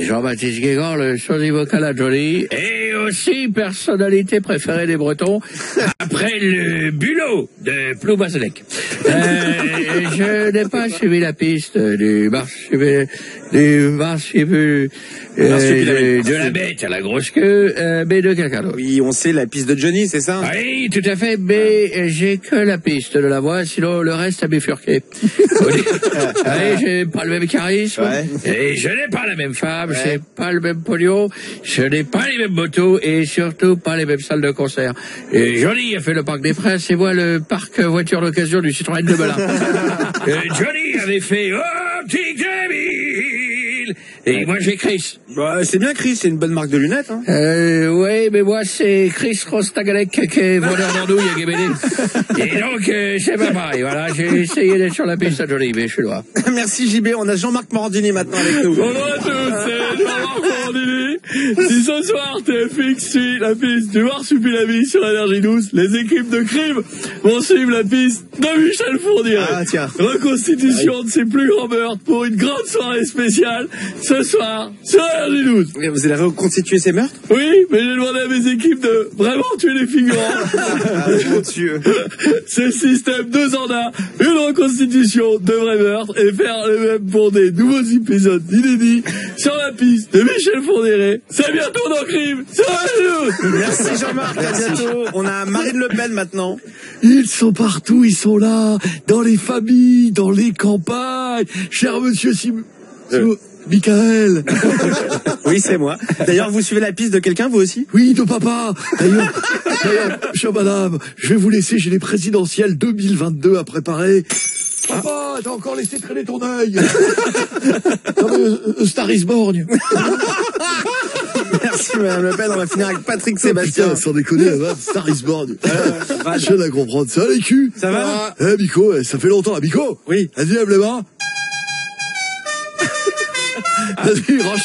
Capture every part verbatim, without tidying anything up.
Jean-Baptiste Guégan, le choisi vocal à Johnny, et aussi personnalité préférée des Bretons, après le bulot de Ploubazelec. Euh, je n'ai pas suivi la piste du marsupial, du marsupial, euh, de, de la bête à la grosse queue, euh, mais de quelqu'un d'autre. Oui, on sait la piste de Johnny, c'est ça? Oui, tout à fait, mais j'ai que la piste de la voix, sinon le reste a bifurqué. Allez, j'ai pas le même charisme, ouais. Et je n'ai pas la même femme, ouais. J'ai pas le même pognon, je n'ai pas les mêmes motos, et surtout pas les mêmes salles de concert. Et Johnny a fait le Parc des Princes, et moi le parc voiture d'occasion du Citroën de Melun. Johnny avait fait « Optique deux mille » et moi j'ai Chris. Bah, c'est bien Chris, c'est une bonne marque de lunettes. Hein. Euh, oui, mais moi c'est Chris Rostagalek qui est vendeur d'andouille à Guébédé. Et donc euh, c'est pas pareil, voilà, j'ai essayé d'être sur la piste à Johnny, mais je suis loin. Merci J B, on a Jean-Marc Morandini maintenant avec nous. Bonjour à tous, c'est Jean-Marc Morandini. Si ce soir T F X suit la piste du Marsupilami sur Énergie douze, les équipes de crime vont suivre la piste de Michel Fourniret. Ah, tiens. Reconstitution de ses plus grands meurtres pour une grande soirée spéciale ce soir sur Énergie douze. Vous allez reconstituer ces meurtres? Oui, mais j'ai demandé à mes équipes de vraiment tuer les figurants. Ah, Dieu. C'est le système deux en un, une reconstitution de vrais meurtres et faire le même pour des nouveaux épisodes inédits sur la piste de Michel Fourniret. C'est bientôt dans Crime. Merci Jean-Marc, à bientôt. On a Marine Le Pen maintenant. Ils sont partout, ils sont là, dans les familles, dans les campagnes. Cher monsieur Sim... Euh. Michael. Oui, c'est moi. D'ailleurs, vous suivez la piste de quelqu'un, vous aussi? Oui, de papa. D'ailleurs, d'ailleurs, chère madame, je vais vous laisser, j'ai les présidentielles deux mille vingt-deux à préparer. Papa, t'as encore laissé traîner ton œil. Non mais, euh, Star is Born. Merci Madame Le Pen, on va finir avec Patrick Sébastien. Oh, putain, sans déconner, hein, Star is Born. Euh, je viens de comprendre ça, les culs. Ça va? Eh, Bico, ça fait longtemps, là, Bico. Oui. Vas-y, lève les mains. Vas-y, range.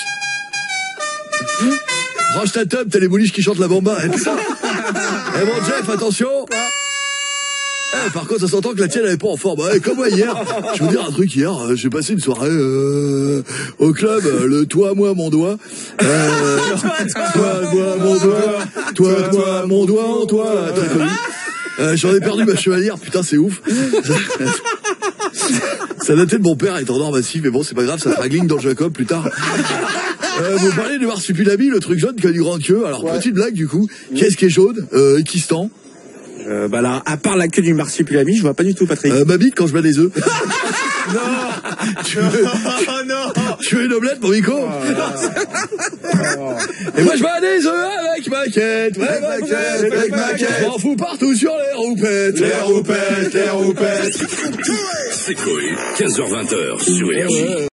Range ta teub, t'as les bouliches qui chantent la bamba. Eh, putain. Eh, mon Jeff, attention. Eh, par contre, ça s'entend que la tienne, elle est pas en forme. Eh, comme moi hier. Je vais vous dire un truc, hier, euh, j'ai passé une soirée euh, au club, euh, le toi, moi, mon doigt. Euh, toi, moi, mon doigt. Toi, toi, mon doigt en toi. Très connu. Euh, J'en ai perdu ma chevalière, putain, c'est ouf. Ça datait de mon père étant d'or massif, mais bon, c'est pas grave, ça sera gligne dans le Jacob plus tard. Euh, vous parlez du marsupilami, le truc jaune qui a du grand queue. Alors, ouais. Petite blague du coup, mmh. Qu'est-ce qui est jaune euh, et qui se tend? euh, Bah là, à part la queue du marsupilami, je vois pas du tout, Patrick. Euh, ma bite quand je mets des œufs. Non. Tu veux, oh non. Tu veux une omelette, mon Nico? Oh, oh. Et moi, je mets des œufs avec ma quête. Ouais, ma quête, avec ma quête. Je m'en fous partout sur les roupettes. Les roupettes, les roupettes. C'est Coé, quinze heures vingt sur Énergie.